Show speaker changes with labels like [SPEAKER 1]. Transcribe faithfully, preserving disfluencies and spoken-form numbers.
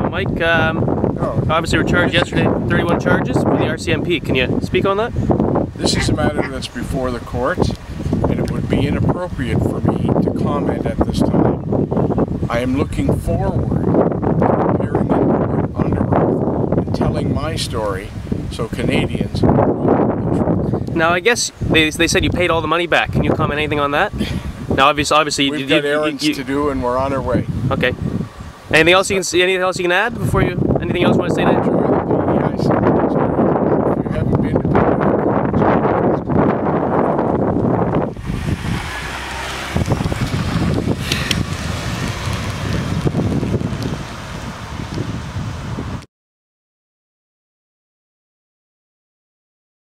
[SPEAKER 1] Mike, um,
[SPEAKER 2] oh.
[SPEAKER 1] obviously were charged yesterday, thirty-one charges for the R C M P. Can you speak on that?
[SPEAKER 2] This is a matter that's before the court, and it would be inappropriate for me to comment at this time. I am looking forward to appearing in court under oath and telling my story so Canadians know the truth.
[SPEAKER 1] Now, I guess they, they said you paid all the money back. Can you comment anything on that? Now, obviously, obviously,
[SPEAKER 2] we've
[SPEAKER 1] you,
[SPEAKER 2] got
[SPEAKER 1] you,
[SPEAKER 2] errands
[SPEAKER 1] you, you,
[SPEAKER 2] to do, and we're on our way.
[SPEAKER 1] Okay. Anything else you can see? Anything else you can add before you? Anything else you want to say to?